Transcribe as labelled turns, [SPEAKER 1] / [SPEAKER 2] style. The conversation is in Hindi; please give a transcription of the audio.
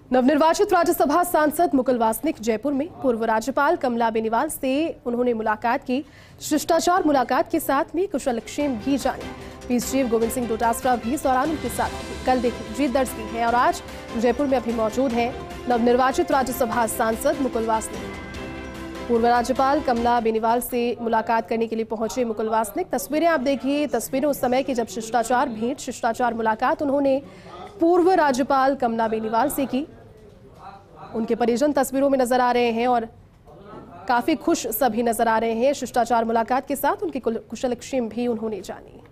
[SPEAKER 1] नवनिर्वाचित राज्यसभा सांसद मुकुल वासनिक जयपुर में पूर्व राज्यपाल कमला बेनीवाल से उन्होंने मुलाकात की। शिष्टाचार मुलाकात के साथ में कुशलक्षेम भी जाने। पीस चीफ गोविंद सिंह डोटासरा भी इस दौरान उनके साथ थे। कल देखिए जीत दर्ज की है और आज जयपुर में अभी मौजूद है नवनिर्वाचित राज्यसभा सांसद मुकुल वासनिक। पूर्व राज्यपाल कमला बेनीवाल से मुलाकात करने के लिए पहुंचे मुकुल वासनिक। तस्वीरें आप देखिए, तस्वीरें उस समय की जब शिष्टाचार मुलाकात उन्होंने पूर्व राज्यपाल कमला बेनीवाल से की। उनके परिजन तस्वीरों में नजर आ रहे हैं और काफी खुश सभी नजर आ रहे हैं। शिष्टाचार मुलाकात के साथ उनकी कुशलक्षेम भी उन्होंने जानी।